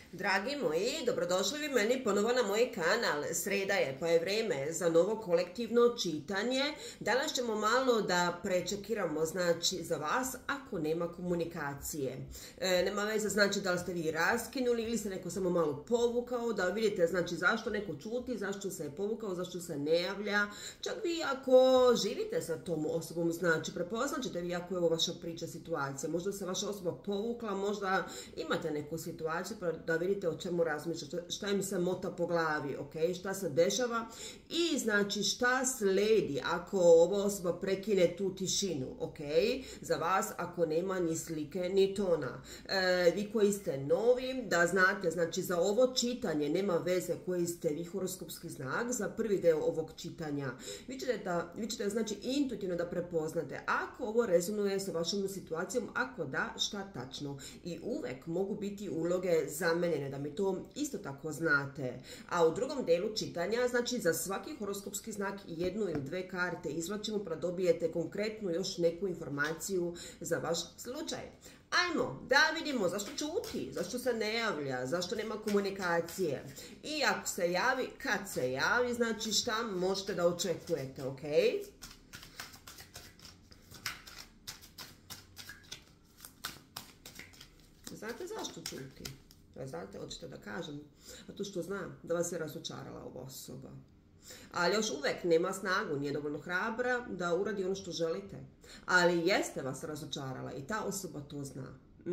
Dragi moji, dobrodošli vi meni ponovo na moj kanal. Sreda je, pa je vrijeme za novo kolektivno čitanje. Danas ćemo malo da prečekiramo, znači, za vas ako nema komunikacije. Nema veze, znači, da li ste vi raskinuli ili se neko samo malo povukao, da vidite, znači, zašto neko čuti, zašto se je povukao, zašto se ne javlja. Čak vi ako živite sa tom osobom, znači, prepoznaćete vi ako je ovo vaša priča, situacija. Možda se vaša osoba povukla, možda imate neku situaciju, pa da vidite o čemu razmišljate, šta im se mota po glavi, ok, šta se dešava i znači šta sledi ako ova osoba prekine tu tišinu, ok, za vas ako nema ni slike ni tona. Vi koji ste novi, da znate, znači za ovo čitanje nema veze koji ste vi horoskopski znak, za prvi deo ovog čitanja vi ćete znači intuitivno da prepoznate ako ovo rezonuje sa vašom situacijom, ako da, šta tačno. I uvek mogu biti uloge zamenjene, da mi to isto tako znate. A u drugom delu čitanja, znači za svaki horoskopski znak jednu ili dve karte izvlačimo pa dobijete konkretnu još neku informaciju za vaš slučaj. Ajmo, da vidimo zašto čuti, zašto se ne javlja, zašto nema komunikacije. I ako se javi, kad se javi, znači šta možete da očekujete, ok? Znate zašto čuti? Znate, hoćete da kažem, zato što znam da vas je razočarala ova osoba. Ali još uvek nema snagu, nije dovoljno hrabra da uradi ono što želite. Ali jeste vas razočarala i ta osoba to zna.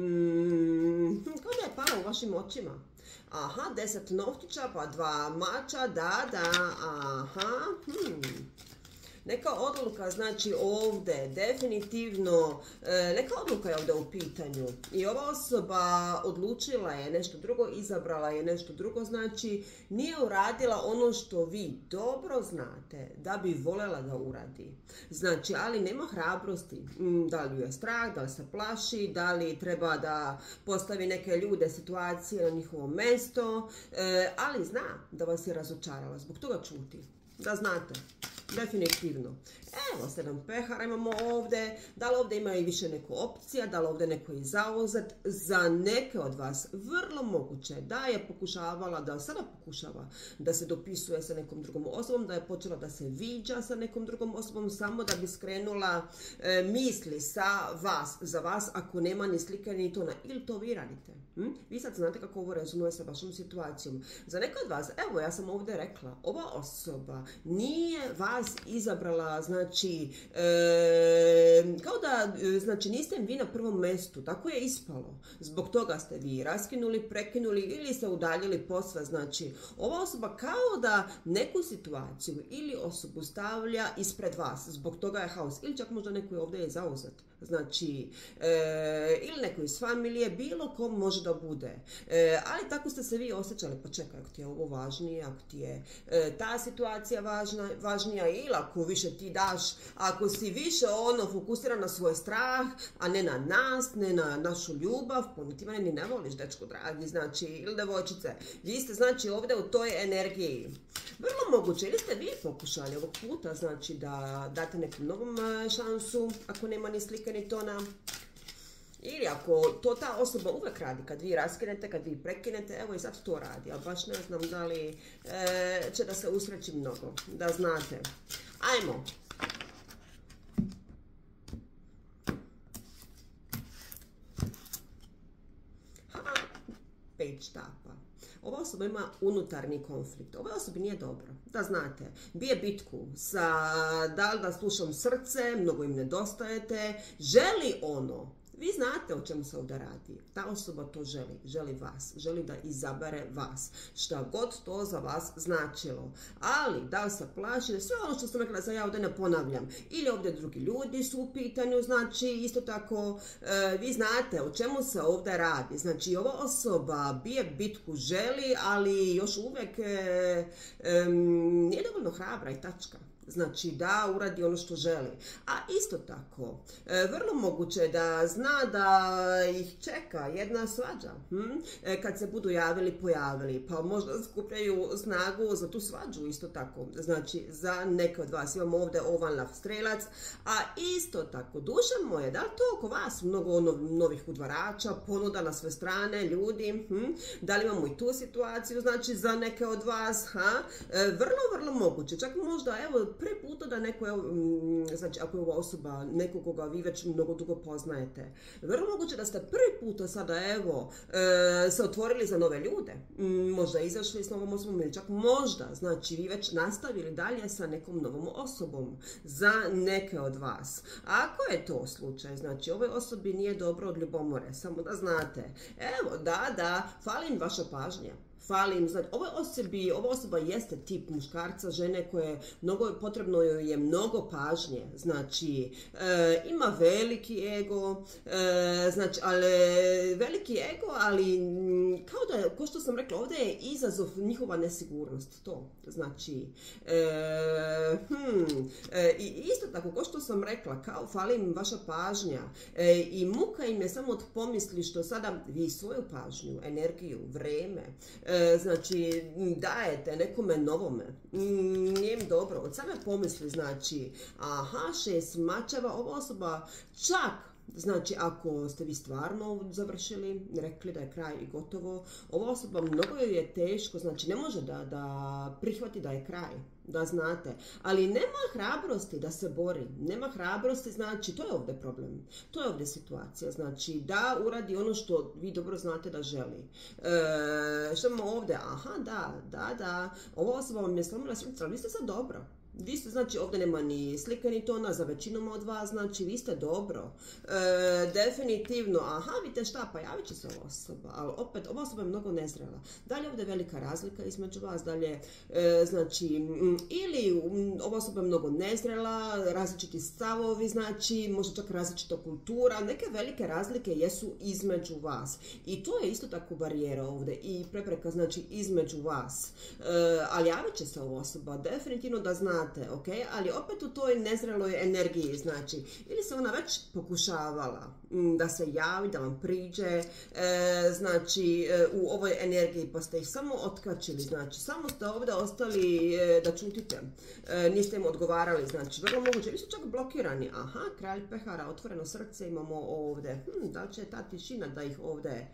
Kao da je pala u vašim očima. Aha, 10 novčića, pa 2 mača, da, aha, Neka odluka, znači ovdje, definitivno, neka odluka je ovdje u pitanju. I ova osoba odlučila je nešto drugo, izabrala je nešto drugo, znači nije uradila ono što vi dobro znate da bi voljela da uradi. Znači, ali nema hrabrosti. Da li je strah, da li se plaši, da li treba da postavi neke ljude, situacije na njihovo mesto, ali zna da vas je razočarala, zbog toga čuti. Da znate. Definitivno. Evo 7 pehara imamo ovdje. Da li ovdje ima i više neko opcija, da li ovdje neko je zauzet. Za neke od vas vrlo moguće da je pokušavala, da sada pokušava da se dopisuje sa nekom drugom osobom, da je počela da se viđa sa nekom drugom osobom samo da bi skrenula misli sa vas, za vas ako nema ni slike ni tona. Ili to vi radite. Vi sad znate kako ovo rezonuje sa vašom situacijom. Za neke od vas, evo ja sam ovdje rekla, ova osoba nije vas izabrala, znači, kao da, znači, niste vi na prvom mjestu, tako je ispalo. Zbog toga ste vi raskinuli, prekinuli ili se udaljili posve, znači, ova osoba kao da neku situaciju ili osobu stavlja ispred vas, zbog toga je haos, ili čak možda neko je ovdje zauzet, znači, ili neko iz familije, bilo ko može da bude. Ali tako ste se vi osjećali, pa čekaj, ako ti je ovo važnije, ako ti je ta situacija važnija, ili ako više ti daš, ako si više fokusiran na svoj strah, a ne na nas, ne na našu ljubav, ti mene ni ne voliš, dečko dragi, znači, ili devojčice, vi ste, znači, ovdje u toj energiji. Vrlo moguće, ili ste vi pokušali ovog puta, znači, da date nekom novom šansu, ako nema ni slike ni tona. Ili ako to ta osoba uvek radi, kad vi raskinete, kad vi prekinete, evo i sad to radi, ali baš ne znam da li će da se usreći mnogo, da znate. Ajmo. Page štapa. Ova osoba ima unutarnji konflikt. Ova osoba nije dobro, da znate. Bije bitku sa da li da slušam srce, mnogo im nedostajete, želi ono. Vi znate o čemu se ovdje radi. Ta osoba to želi. Želi vas. Želi da izabere vas. Šta god to za vas značilo. Ali, da li se plaši, sve ono što sam rekla, za ja ovdje ne ponavljam. Ili ovdje drugi ljudi su u pitanju, znači, isto tako, vi znate o čemu se ovdje radi. Znači, ova osoba bije bitku, želi, ali još uvijek nije dovoljno hrabra i tačka. Znači da uradi ono što želi. A isto tako, vrlo moguće da zna da ih čeka jedna svađa. Kad se budu pojavili, pa možda skupljaju snagu za tu svađu isto tako. Znači za neke od vas. Imamo ovdje ovan lav strelac. A isto tako, duša moja, da li to oko vas mnogo novih udvarača, ponuda na sve strane, ljudi? Da li imamo i tu situaciju, znači za neke od vas? Vrlo moguće. Čak možda, evo, prvi puta da neko, znači ako je ova osoba neko koga vi već mnogo dugo poznajete, vrlo moguće da ste prvi puta sada, evo, se otvorili za nove ljude, možda izašli s novom osobom ili čak možda, znači vi već nastavili dalje sa nekom novom osobom za neke od vas. Ako je to slučaj, znači ovoj osobi nije dobro od ljubomore, samo da znate, evo, da, fali im vaša pažnja. Znači, ova osoba jeste tip muškarca, žene koje potrebno joj je mnogo pažnje, znači ima veliki ego, znači, ali kao što sam rekla, ovdje je izazov njihova nesigurnost, to, znači, i isto tako, kao što sam rekla, kao fali im vaša pažnja i muka im je samo od pomisli što sada vi svoju pažnju, energiju, vreme, znači dajete nekome novome, nije im dobro, od same pomisli, znači, 6 mačeva, ova osoba čak, znači, ako ste vi stvarno završili, rekli da je kraj i gotovo, ova osoba mnogo joj je teško, znači ne može da prihvati da je kraj, da znate, ali nema hrabrosti da se bori, nema hrabrosti, znači to je ovdje problem, to je ovdje situacija, znači da uradi ono što vi dobro znate da želi. Što imamo ovdje? Da, ova osoba vam je slomila srce, ali vi ste sad dobro. Vi ste, znači, ovdje nema ni slike ni tona za većinom od vas, znači, vi ste dobro. Definitivno, vidite šta, pa javit će se ova osoba, ali opet, ova osoba je mnogo nezrela. Dalje ovdje je velika razlika između vas, dalje, znači, ili ova osoba je mnogo nezrela, različiti stavovi, znači, možda čak različita kultura, neke velike razlike jesu između vas. I to je isto tako barijera ovdje i prepreka, znači, između vas. Ali javit će se ova osoba, definitivno da zna, ok, ali opet u toj nezreloj energiji, znači, ili se ona već pokušavala da se javi, da vam priđe, znači, u ovoj energiji, pa ste ih samo otkačili, znači, samo ste ovdje ostali da čutite, niste im odgovarali, znači, vrlo moguće, vi su čak blokirani, kralj pehara, otvoreno srce imamo ovdje, da li će ta tišina da ih ovdje,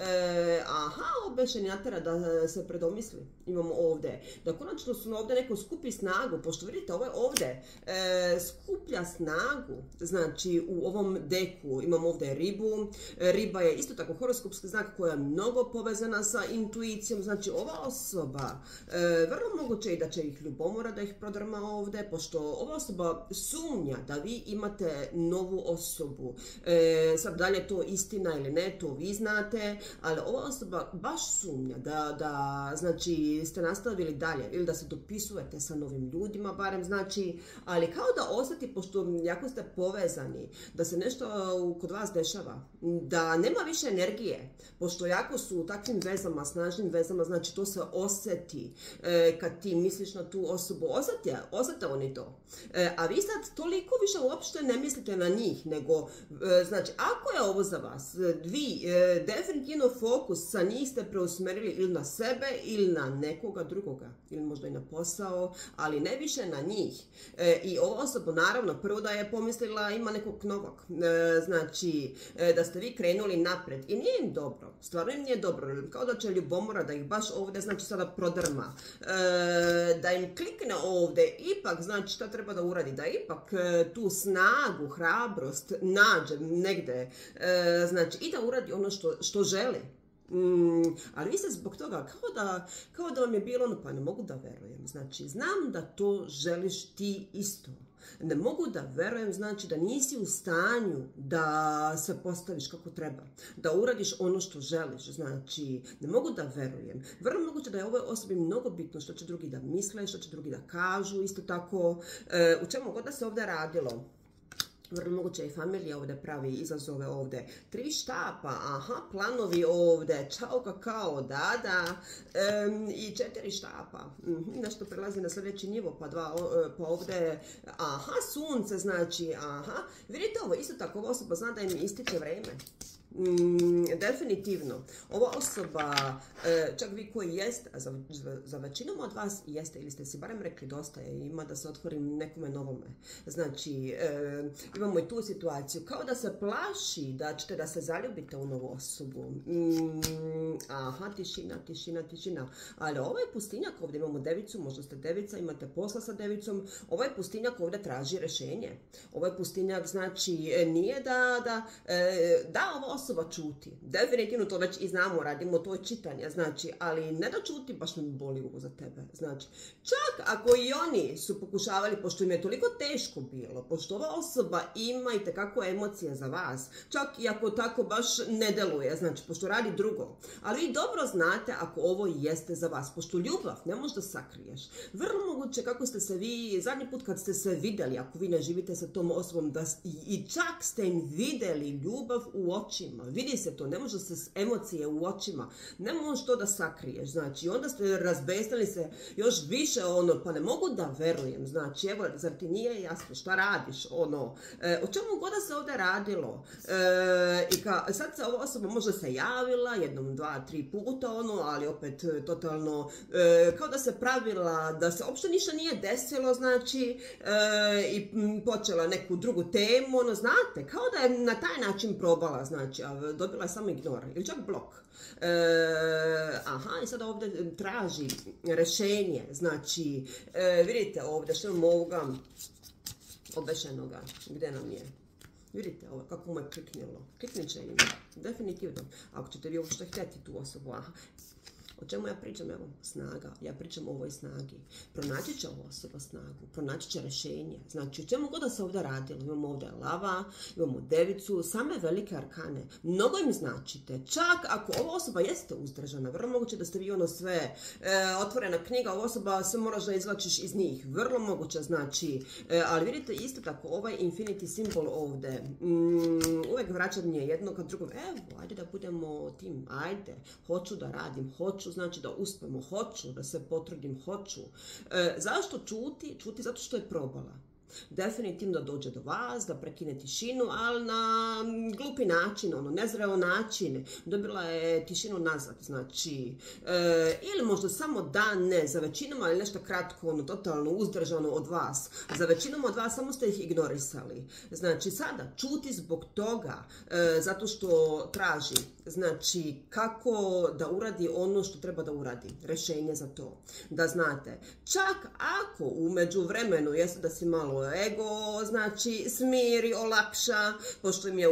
obešeni natera da se predomisli, imamo ovdje, da konačno su ovdje neko skupi snagu, pošto vidite, ovo je ovdje skuplja snagu, znači u ovom deku imamo ovdje ribu, riba je isto tako horoskopski znak koja je mnogo povezana sa intuicijom, znači ova osoba, vrlo moguće i da će ih ljubomora da ih prodrma ovdje, pošto ova osoba sumnja da vi imate novu osobu, sad dalje to istina ili ne, to vi znate, ali ova osoba baš sumnja da znači ste nastavili dalje ili da se dopisujete sa novim ljudima, barem, znači, ali kao da osjeti, pošto jako ste povezani, da se nešto kod vas dešava, da nema više energije, pošto jako su u takvim vezama, snažnim vezama, znači to se osjeti kad ti misliš na tu osobu, osjete oni to. A vi sad toliko više uopšte ne mislite na njih, nego, znači, ako je ovo za vas, vi definitivno fokus sa njih ste preusmerili ili na sebe, ili na nekoga drugoga, ili možda i na posao, ali ne više na njih. I ova osoba, naravno, prvo da je pomislila ima nekog novog, znači, da ste vi krenuli napred i nije im dobro, stvarno im nije dobro, kao da će ljubomora da ih baš ovdje, znači, sada prodrma, da im klikne ovdje, ipak, znači, šta treba da uradi, da ipak tu snagu, hrabrost nađe negdje, znači, i da uradi ono što želi. Ali vi ste zbog toga kao da vam je bilo ono, pa ne mogu da verujem, znači znam da to želiš ti isto, ne mogu da verujem, znači da nisi u stanju da se postaviš kako treba, da uradiš ono što želiš, znači ne mogu da verujem. Vrlo moguće da je ovoj osobi mnogo bitno što će drugi da misle, što će drugi da kažu, isto tako u čemu god da se ovdje radilo. Vrlo moguće i familija ovdje pravi izazove ovdje. 3 štapa, aha, planovi ovdje, čao kakao, da. I 4 štapa. Nešto prelazi na sljedeći nivo, pa ovdje, aha, sunce, znači, aha. Vidite ovo, isto tako, ova osoba zna da im ističe vrijeme. Definitivno. Ova osoba, čak vi koji jeste, za većinom od vas jeste ili ste si barem rekli dosta je, ima da se otvorim nekome novome. Znači, imamo i tu situaciju, kao da se plaši da ćete da se zaljubite u novu osobu. Aha, tišina. Ali ovo je pustinjak, ovdje imamo devicu, možda ste devica, imate posla sa devicom. Ovo je pustinjak, ovdje traži rješenje. Ovo je pustinjak, znači, nije da ova osoba čuti. Definitivno to već i znamo, radimo to čitanje, znači, ali ne da čuti, baš me boli uvo za tebe. Znači, čak ako i oni su pokušavali, pošto im je toliko teško bilo, pošto ova osoba ima i tekako emocije za vas, čak i ako tako baš ne deluje, znači, pošto radi drugo. Ali vi dobro znate ako ovo jeste za vas, pošto ljubav ne možeš da sakriješ. Vrlo moguće kako ste se vi, zadnji put kad ste se vidjeli, ako vi ne živite sa tom osobom, da i čak ste im vidjeli ljubav u očima. Vidi se to, ne može se emocije u očima, ne možeš to da sakriješ, znači, onda ste razbesnili se još više, pa ne mogu da verujem, znači, evo, zar ti nije jasno šta radiš, o čemu god da se ovdje radilo, i sad se ova osoba možda se javila, 1, 2, 3 puta, ali opet totalno, kao da se pravila, da se uopšte ništa nije desilo, znači, i počela neku drugu temu, znate, kao da je na taj način probala, znači, a dobila je samo ignor ili čak blok. Aha, i sada ovdje traži rješenje, znači, vidite ovdje što imamo ovoga obešenoga, gdje nam je? Vidite ovo, kako mu je kliknilo. Kliknit će im, definitivno. Ako ćete vi uopšte htjeti tu osobu, aha. O čemu ja pričam? Evo, snaga. Ja pričam o ovoj snagi. Pronaći će ova osoba snagu, pronaći će rješenje. Znači, o čemu god da se ovdje radilo. Imamo ovdje lava, imamo devicu, same velike arkane. Mnogo im značite. Čak ako ova osoba jeste uzdržana, vrlo moguće da ste vi sve otvorena knjiga, ova osoba se moraš da izvlačiš iz njih. Vrlo moguće, znači. Ali vidite, isto tako, ovaj infinity simbol ovdje, uvijek vraćanje jednog ka drugom. Evo, ajde da budemo tim, ajde, hoću da radim, hoću, znači da uspemo, hoću, da se potrudim, hoću. Zašto čuti? Čuti zato što je probala. Definitivno da dođe do vas, da prekine tišinu, ali na glupi način, nezreo način. Dobila je tišinu nazad, znači, ili možda samo da ne, za većinom, ali nešto kratko, totalno uzdržano od vas. Za većinom od vas samo ste ih ignorisali. Znači, sada čuti zbog toga, zato što traži, znači, kako da uradi ono što treba da uradi. Rješenje za to. Da znate, čak ako u međuvremenu jeste da si malo ego, znači, smiri, olakša, pošto im je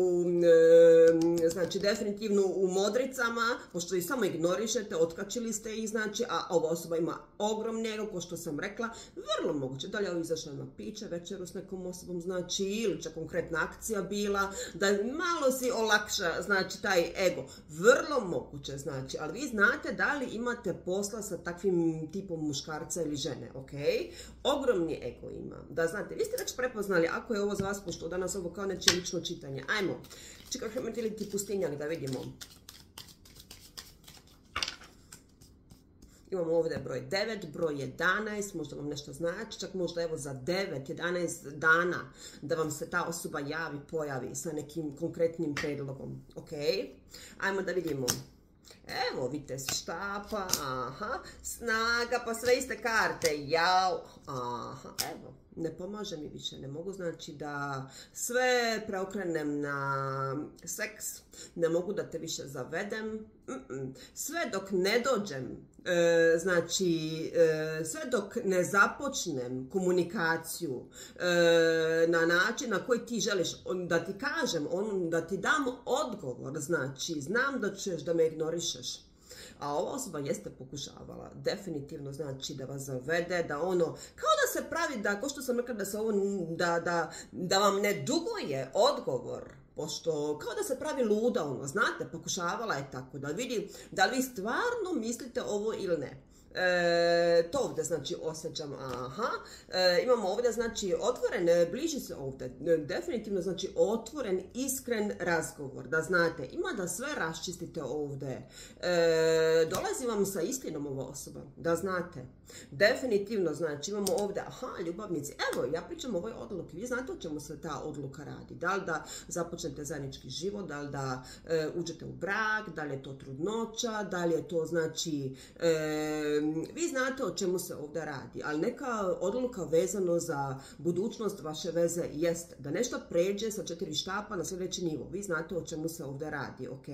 znači, definitivno u modricama, pošto ih samo ignorišete, otkačili ste ih, znači, a ova osoba ima ogromni ego, ko što sam rekla, vrlo moguće, da li je izašla na piće večeru s nekom osobom, znači, ili čak konkretna akcija bila, da malo si olakša, znači, taj ego, vrlo moguće, znači, ali vi znate da li imate posla sa takvim tipom muškarca ili žene, ok? Ogromni ego ima, da znate, vi ste već prepoznali, ako je ovo za vas, pošto danas ovo kao neće lično čitanje. Ajmo, čekaj ti pustinjak da vidimo. Imamo ovdje broj 9, broj 11, možda vam nešto znači, čak možda evo za 9, 11 dana da vam se ta osoba javi, pojavi sa nekim konkretnim predlogom, ok? Ajmo da vidimo. Evo, vitez štapa, aha, snaga, pa sve iste karte, jao, aha, evo, ne pomaže mi više, ne mogu, znači, da sve preokrenem na seks, ne mogu da te više zavedem, sve dok ne dođem, znači, sve dok ne započnem komunikaciju na način na koji ti želiš da ti kažem, da ti dam odgovor, znači, znam da ćeš da me ignorišeš. A ova osoba jeste pokušavala, definitivno, znači, da vas zavede, da kao da se pravi, da, ko što sam rekla, da se da vam ne duguje odgovor, pošto, kao da se pravi luda, znate, pokušavala je tako, da vidi da li vi stvarno mislite ovo ili ne. To ovdje znači osjećam, aha. Imamo ovdje znači otvoren, bliži se ovdje, definitivno znači otvoren, iskren razgovor, da znate, ima da sve raščistite ovdje. Dolazi vam sa istinom ova osoba, da znate. Definitivno znači imamo ovdje, aha, ljubavnici, evo ja pričam o ovoj odluki, vi znate o čemu se ta odluka radi, da li da započnete zajednički život, da li da uđete u brak, da li je to trudnoća, da li je to znači, vi znate o čemu se ovdje radi, ali neka odluka vezano za budućnost vaše veze jest da nešto pređe sa 4 štapa na sljedeći nivo, vi znate o čemu se ovdje radi, ok?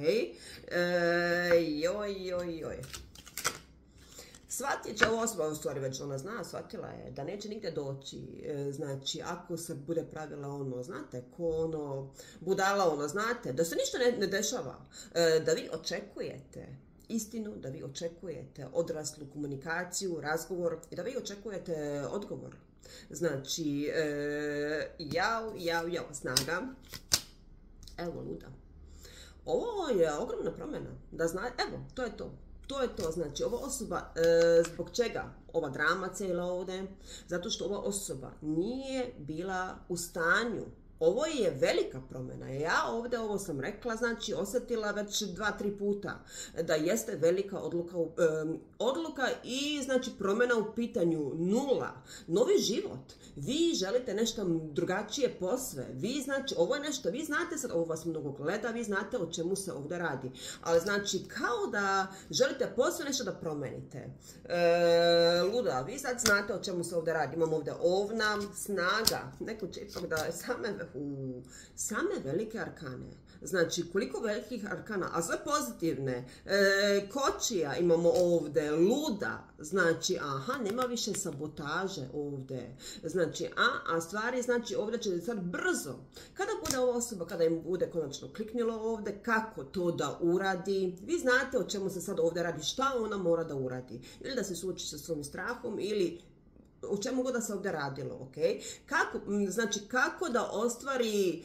Shvatit će ova osoba, u stvari već ona zna, shvatila je da neće nigdje doći, znači ako se bude pravila ono, znate, ko ono, budala ono, znate, da se ništa ne dešava, da vi očekujete istinu, da vi očekujete odraslu komunikaciju, razgovor i da vi očekujete odgovor. Znači, snaga, evo luda. Ovo je ogromna promjena, da znate, evo, to je to. To je to, znači ova osoba, zbog čega ova drama cijela ovdje? Zato što ova osoba nije bila u stanju. Ovo je velika promjena. Ja ovdje, ovo sam rekla, znači osjetila već 2-3 puta da jeste velika odluka i znači promjena u pitanju, nula, novi život. Vi želite nešto drugačije posve. Vi znači, ovo je nešto, vi znate sad, ovo vas mnogo gleda, vi znate o čemu se ovdje radi. Ali znači kao da želite posve nešto da promenite. Luda, vi sad znate o čemu se ovdje radi. Imamo ovdje ovna, snaga. Neko će ipak da je same velike arkane. Znači, koliko velikih arkana, a sve pozitivne. Kočija imamo ovdje, luda. Znači, aha, nema više sabotaže ovdje. Znači, a stvari, znači, ovdje će sad brzo. Kada bude ova osoba, kada im bude konačno kliknilo ovdje, kako to da uradi. Vi znate o čemu se sad ovdje radi, šta ona mora da uradi. Ili da se suoči sa svojim strahom, ili o čemu god da se ovdje radilo, ok? Kako da ostvari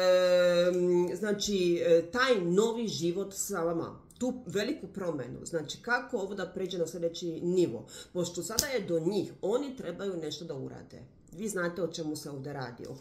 taj novi život sa vama, tu veliku promjenu, znači kako ovo da pređe na sljedeći nivo, pošto sada je do njih, oni trebaju nešto da urade. Vi znate o čemu se ovdje radi, ok?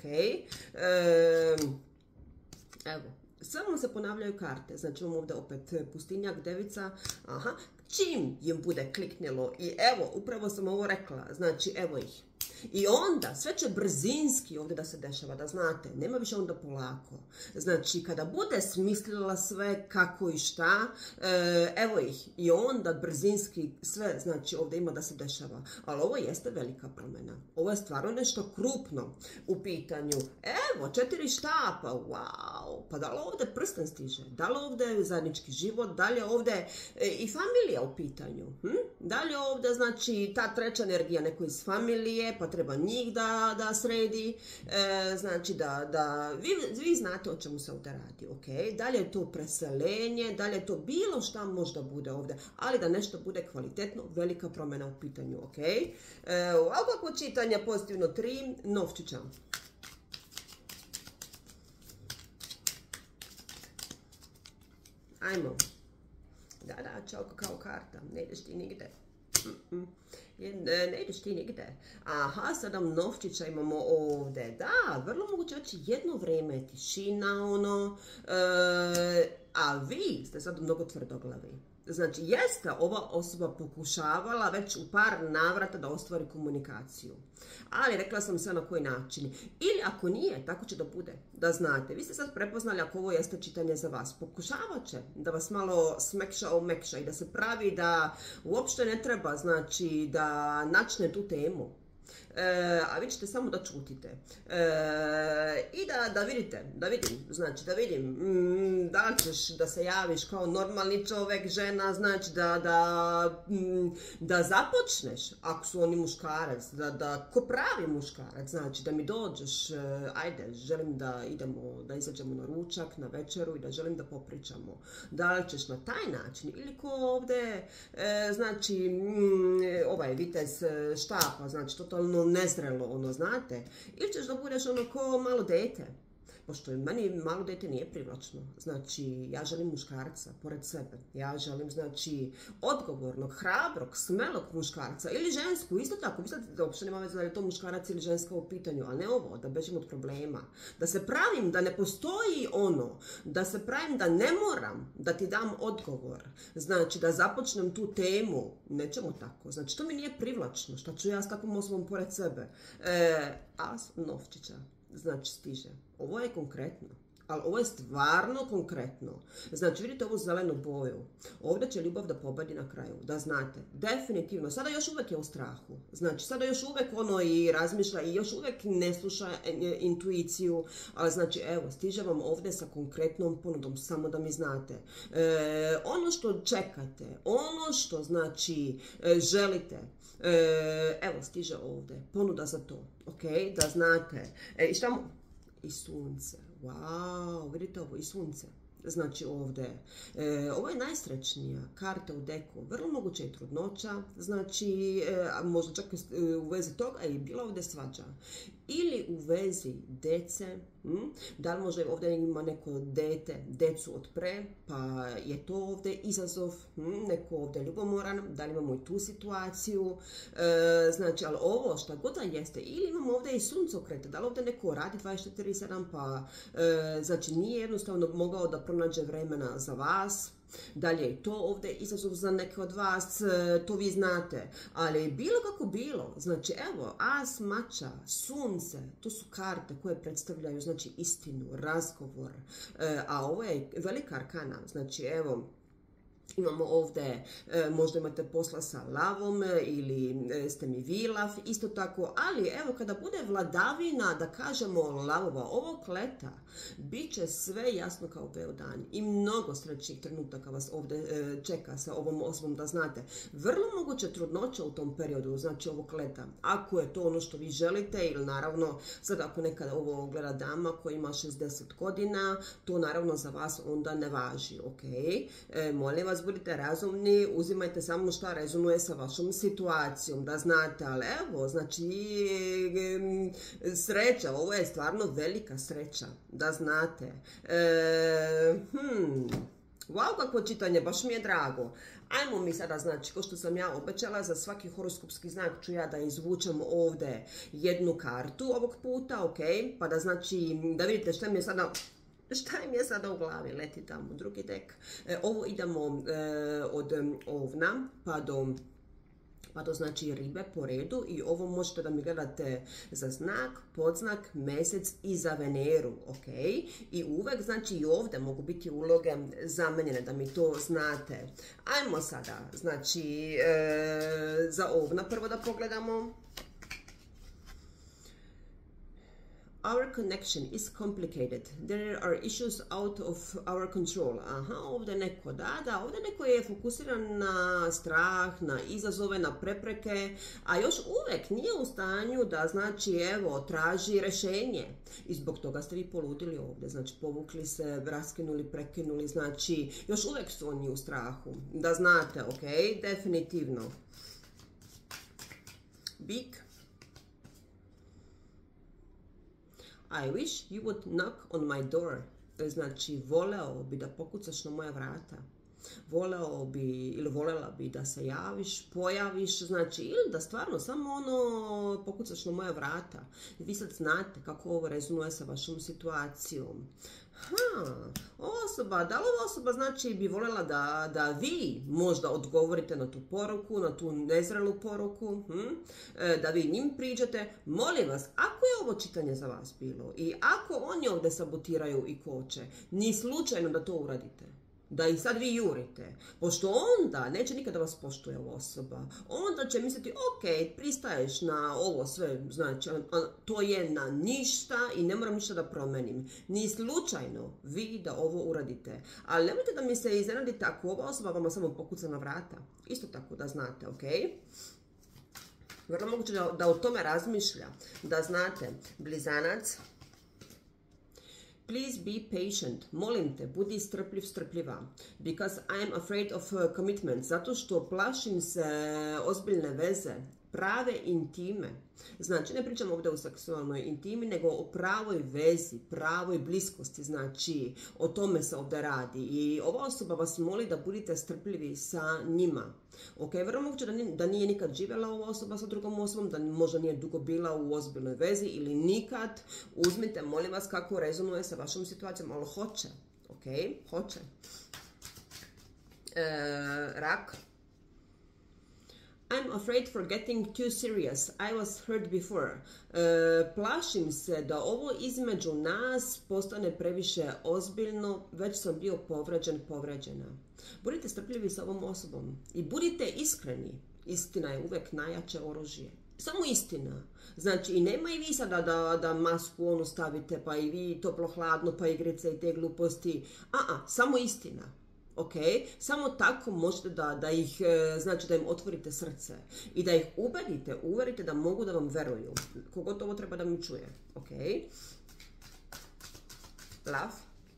Evo, samo se ponavljaju karte, znači imamo ovdje opet pustinjak, devica, aha, čim im bude kliknilo i evo, upravo sam ovo rekla, znači evo ih. I onda, sve će brzinski ovdje da se dešava, da znate, nema više onda polako. Znači, kada bude smislila sve kako i šta, evo ih, i onda brzinski sve, znači, ovdje ima da se dešava. Ali ovo jeste velika promjena. Ovo je stvarno nešto krupno u pitanju. Evo, 4 štapa, wow, pa da li ovdje prsten stiže? Da li ovdje zajednički život? Da li je ovdje i familija u pitanju? Da li je ovdje, znači, ta treća energija neko iz familije, pa treba njih da sredi, znači da vi znate o čemu se ovdje radi, ok? Da li je to preselenje, da li je to bilo šta možda bude ovdje, ali da nešto bude kvalitetno, velika promjena u pitanju, ok? Ovako čitanje, pozitivno 3, novčića. Ajmo. Da, čao kao karta, ne ideš ti nigde. Ne ideš ti nigde. Aha, 7 novčića imamo ovdje. Da, vrlo moguće već jedno vrijeme tišina, ono. A vi ste sad mnogo tvrdoglavi. Znači, jeste ova osoba pokušavala već u par navrata da ostvari komunikaciju. Ali rekla sam sve na koji način. Ili ako nije, tako će da bude. Da znate, vi ste sad prepoznali ako ovo jeste čitanje za vas. Pokušavat će da vas malo omekša i da se pravi da uopšte ne treba, znači, da načne tu temu. A vi ćete samo da čutite. I da vidim, znači da vidim da li ćeš da se javiš kao normalni čovjek, žena, znači da započneš, ako su oni muškarac, da ko pravi muškarac, znači da mi dođeš, ajde, želim da idemo, da izađemo na ručak, na večeru i da želim da popričamo. Da li ćeš na taj način ili ko ovdje, znači, ovaj vitez štapa, znači totalno nezrelo, ono, znate, ili ćeš da budeš ono ko malo dete, pošto meni malo dete nije privlačno. Znači, ja želim muškarca pored sebe. Ja želim, znači, odgovornog, hrabrog, smelog muškarca ili žensku. Isto tako, mislite da uopšte nema veze da je to muškarac ili ženska u pitanju, ali ne ovo, da bežim od problema. Da se pravim da ne postoji ono, da se pravim da ne moram da ti dam odgovor. Znači, da započnem tu temu. Nećemo tako. Znači, to mi nije privlačno. Šta ću ja s takvom osobom pored sebe? As novčića. Znači, stiže. Ovo je konkretno. Ali ovo je stvarno konkretno. Znači, vidite ovu zelenu boju. Ovdje će ljubav da pobedi na kraju. Da znate. Definitivno. Sada još uvijek je u strahu. Znači, sada još uvijek ono i razmišlja i još uvijek ne sluša intuiciju. Ali znači, evo, stiže vam ovdje sa konkretnom ponudom. Samo da mi znate. Ono što čekate, ono što znači želite, evo, stiže ovdje. Ponuda za to. Ok? Da znate. I šta mu... I sunce. Wow, vidite ovo, i sunce. Znači ovdje, ovo je najsrećnija karta u deku, vrlo moguće i trudnoća, znači možda čak u vezi toga i bila ovdje svađa. Ili u vezi dece, da li možda ovdje ima neko dete, decu od pre, pa je to ovdje izazov, neko ovdje ljubomoran, da li imamo i tu situaciju, znači, ali ovo šta god da jeste, ili imamo ovdje i suncokrete, da li ovdje neko radi 24/7, pa znači nije jednostavno mogao da pronađe vremena za vas. Dalje je to ovdje izazov za neke od vas, to vi znate, ali bilo kako bilo, znači evo, as mača, sunce, to su karte koje predstavljaju, znači, istinu, razgovor, a ovo je velika arkana, znači evo, imamo ovdje, možda imate posla sa lavom ili ste mi vilav, isto tako, ali evo kada bude vladavina, da kažemo lavova, ovog leta, bit će sve jasno kao beo dan i mnogo srećnih trenutaka vas ovdje čeka sa ovom osobom, da znate. Vrlo moguće trudnoća u tom periodu, znači ovog leta, ako je to ono što vi želite, ili naravno, sad ako nekada ovo gleda dama koja ima 60 godina, to naravno za vas onda ne važi, ok? Molim vas, budite razumni, uzimajte samo šta rezonuje sa vašom situacijom, da znate, ali evo, znači, sreća, ovo je stvarno velika sreća, da znate. Wow, kakvo čitanje, baš mi je drago. Ajmo mi sada, znači, ko što sam ja obećala, za svaki horoskopski znak ću ja da izvučem ovdje jednu kartu ovog puta, ok? Pa da znači, da vidite šta mi je sada... Šta im je sada u glavi? Leti tamo drugi dek. Ovo idemo od ovna pa do znači ribe po redu i ovo možete da mi gledate za znak, podznak, mjesec i za Veneru, ok? I uvek, znači i ovdje mogu biti uloge zamenjene, da mi to znate. Ajmo sada, znači za ovna prvo da pogledamo. Our connection is complicated. There are issues out of our control. Aha, ovdje neko, da, ovdje neko je fokusiran na strah, na izazove, na prepreke, a još uvijek nije u stanju da, znači, evo, traži rješenje. I zbog toga ste vi poludili ovdje, znači, povukli se, raskinuli, prekinuli, znači, još uvijek su oni u strahu. Da znate, ok, definitivno. Big. I wish you would knock on my door. Znači, voleo bi da pokucaš na moja vrata. Voleo bi ili volela bi da se javiš, pojaviš, znači, ili da stvarno samo ono pokucaš na moja vrata. Vi sad znate kako ovo rezonuje sa vašom situacijom. Osoba, da li ova osoba znači bi voljela da vi možda odgovorite na tu poruku, na tu nezrelu poruku, da vi njim priđete. Molim vas, ako je ovo čitanje za vas bilo i ako oni ovdje sabotiraju i koče, ni slučajno da to uradite, da ih sad vi jurite, pošto onda neće nikada vas poštuje ova osoba. Onda će misliti, ok, pristaješ na ovo sve, znači, to je na ništa i ne moram ništa da promenim. Ni slučajno vi da ovo uradite. Ali nemojte da mi se iznenadite ako ova osoba vama samo pokuca na vrata. Isto tako da znate, ok? Vrlo moguće da o tome razmišlja. Da znate, blizanac. Please be patient. Molim te, budi strpljiv, strpljiva. Because I am afraid of commitment. Zato što plašim se ozbiljne veze. prave intime. Znači, ne pričamo ovdje o seksualnoj intimi, nego o pravoj vezi, pravoj bliskosti. Znači, o tome se ovdje radi. I ova osoba vas moli da budete strpljivi sa njima. Ok, vrlo moguće da nije nikad živjela ova osoba sa drugom osobom, da možda nije dugo bila u ozbiljnoj vezi ili nikad. Uzmite, molim vas, kako rezonuje sa vašom situacijom, ali hoće. Ok, hoće. Rak. I'm afraid for getting too serious. I was hurt before. Plašim se da ovo između nas postane previše ozbiljno, već sam bio povređena. Budite strpljivi sa ovom osobom i budite iskreni. Istina je uvijek najjače oružje. Samo istina. Znači, i nema i vi sada da masku onu stavite, pa i vi toplo hladno, pa igrice i te gluposti. Samo istina. Ok, samo tako možete da ih, znači da im otvorite srce i da ih uverite da mogu da vam veruju. Kogod ovo treba da mi čuje. Ok. Love.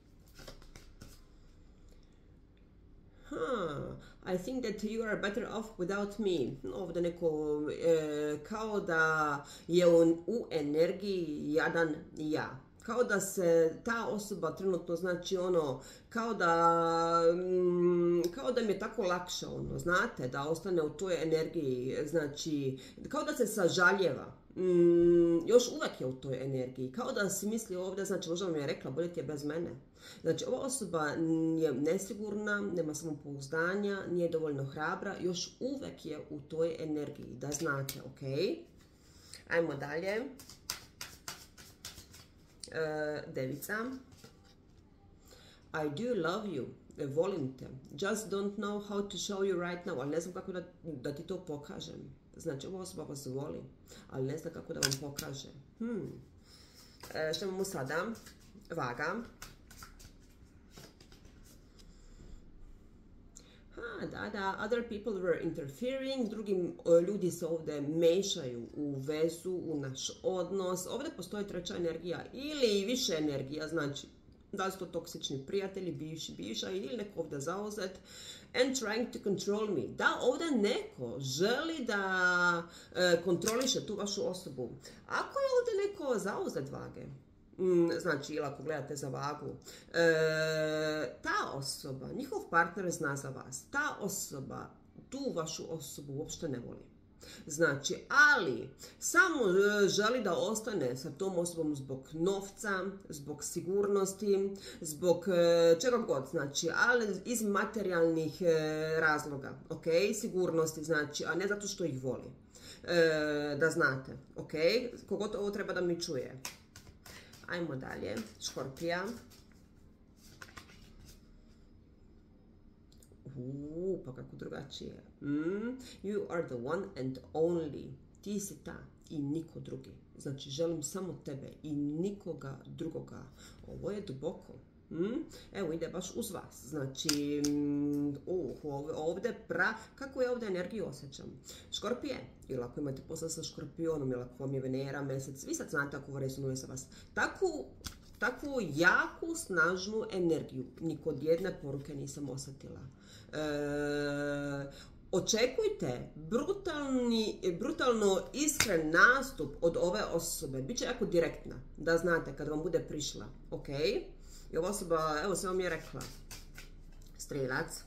I think that you are better off without me. Ovdje neko kao da je on u energiji jadan ja. Kao da se ta osoba trenutno, znači ono, kao da mi je tako lakše, ono, znate, da ostane u toj energiji, znači, kao da se sažaljeva, još uvijek je u toj energiji, kao da si misli ovdje, znači, možda vam je rekla, bolje ti je bez mene. Znači, ova osoba je nesigurna, nema samopouzdanja, nije dovoljno hrabra, još uvijek je u toj energiji, da znate, ok? Ajmo dalje. Devica. I do love you. Volim te. Just don't know how to show you right now. Ali ne znam kako da ti to pokažem. Znači, ova osoba vas voli, ali ne znam kako da vam pokaže. Što imamo sada? Vaga. Da, other people were interfering, drugi ljudi se ovdje mešaju u vezu, u naš odnos. Ovdje postoji treća energija ili više energija, znači da li su to toksični prijatelji, bivša ili neko ovdje zauzet. And trying to control me. Da, ovdje neko želi da kontroliše tu vašu osobu. Ako je ovdje neko zauzet vage, znači, ili ako gledate za vagu, ta osoba, njihov partner zna za vas, ta osoba, tu vašu osobu uopšte ne voli. Znači, ali samo želi da ostane sa tom osobom zbog novca, zbog sigurnosti, zbog čega god, znači, ali iz materijalnih razloga, ok, sigurnosti, znači, a ne zato što ih voli. Da znate, ok, kogod ovo treba da mi čuje. Ajmo dalje. Škorpija. Pa kako drugačije. You are the one and only. Ti si ta i niko drugi. Znači, želim samo tebe i nikoga drugoga. Ovo je duboko. Evo, ide baš uz vas. Znači, ovdje kako je ovdje energiju osjećam? Škorpije, ili ako imate posla sa škorpionom, ili ako vam je Venera, mesec, vi sad znate ako rezonuje sa vas. Takvu jaku, snažnu energiju nikod jedne poruke nisam osjetila. Očekujte brutalno iskren nastup od ove osobe. Biće jako direktna, da znate, kad vam bude prišla. Ok? I ova osoba, evo, sve vam je rekla. Strelac.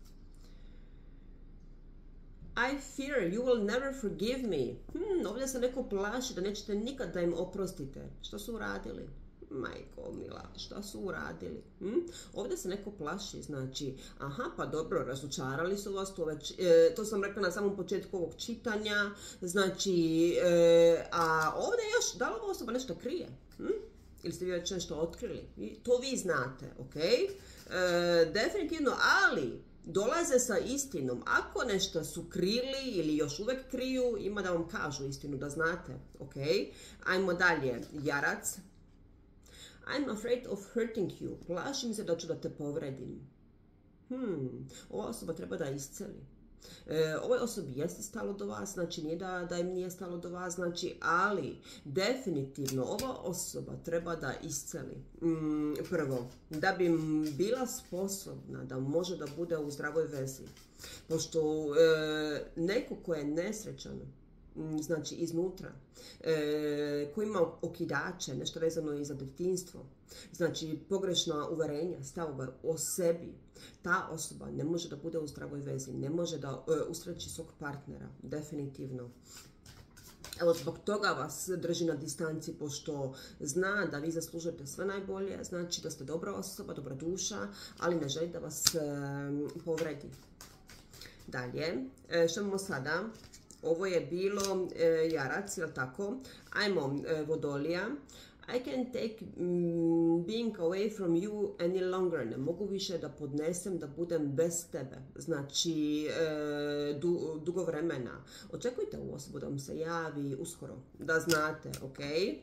I fear you will never forgive me. Ovdje se neko plaši da nećete nikad da im oprostite. Što su uradili? Majko mila, šta su uradili? Ovdje se neko plaši, znači, pa dobro, razočarali su vas, to sam rekla na samom početku ovog čitanja, znači, a ovdje još, da li ova osoba nešto krije? Ili ste vi već nešto otkrili? To vi znate, ok? Definitivno, ali dolaze sa istinom. Ako nešto su krili ili još uvijek kriju, ima da vam kažu istinu, da znate, ok? Ajmo dalje. Jarac. I'm afraid of hurting you. Plašim se da ću da te povredim. Ova osoba treba da isceli. Ovoj osobi jeste stalo do vas, znači nije da im nije stalo do vas, znači, ali definitivno ova osoba treba da isceli. Prvo, da bi bila sposobna da može da bude u zdravoj vezi. Pošto neko ko je nesrećan, znači iznutra, koji ima okidače, nešto vezano i za djetinjstvo, znači pogrešna uverenja, stavove o sebi, ta osoba ne može da bude u zdravoj vezi, ne može da usreći svog partnera, definitivno. Evo, zbog toga vas drži na distanci, pošto zna da vi zaslužujete sve najbolje, znači da ste dobra osoba, dobra duša, ali ne želi da vas povredi. Dalje, što imamo sada? Ovo je bilo jarac, jel tako? Ajmo, vodolija. I can't take being away from you any longer. Ne mogu više da podnesem da budem bez tebe. Znači, dugo vremena. Očekujte ovu osobu da vam se javi uskoro. Da znate, ok?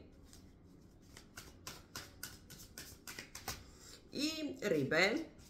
I ribe.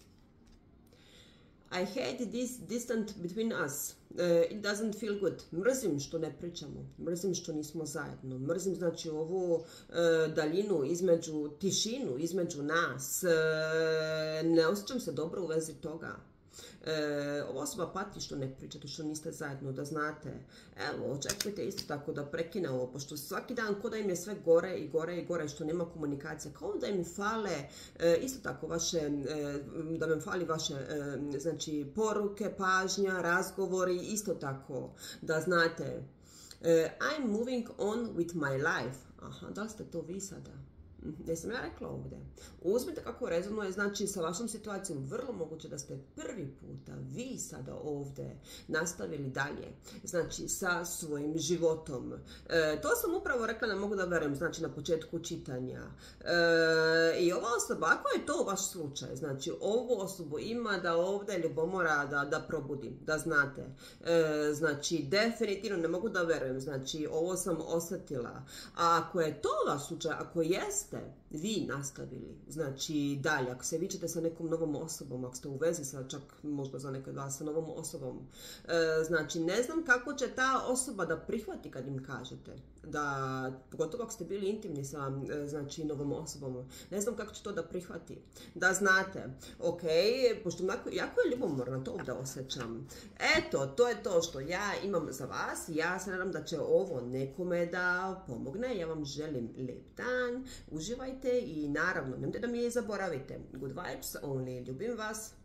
I hate this distance between us. It doesn't feel good. Mrzim što ne pričamo, mrzim što nismo zajedno, mrzim znači ovu daljinu između, tišinu između nas, ne osjećam se dobro u vezi toga. Ova osoba pati što ne pričate, što niste zajedno, da znate. Evo, očekujte isto tako da prekine ovo, pošto svaki dan ko da im je sve gore i gore i gore, što nema komunikacije, kao da im fale isto tako vaše, da vam fali vaše znači poruke, pažnja, razgovori, isto tako, da znate. I'm moving on with my life. Aha, da li ste to vi sada? Jesam ja rekla ovdje. Uzmite kako rezonuje, znači sa vašom situacijom vrlo moguće da ste prvi puta vi sada ovdje nastavili dalje, znači sa svojim životom. To sam upravo rekla, ne mogu da verujem, znači na početku čitanja. I ova osoba, ako je to vaš slučaj, znači ovu osobu ima da ovdje ljubomora da probudi, da znate. Znači definitivno ne mogu da verujem, znači ovo sam osjetila. A ako je to vaš slučaj, ako jeste vi nastavili, znači dalje, ako se vičete sa nekom novom osobom, ako ste u vezi sa čak možda za nekad vas sa novom osobom, znači ne znam kako će ta osoba da prihvati kad im kažete, da, pogotovo ako ste bili intimni sa znači novom osobom, ne znam kako će to da prihvati, da znate, ok, pošto jako je ljubomorna, to ovdje osjećam. Eto, to je to što ja imam za vas, ja se nadam da će ovo nekome da pomogne, ja vam želim lijep dan, uživajte i naravno, nemojte da mi je zaboravite. Good vibes only. Ljubim vas.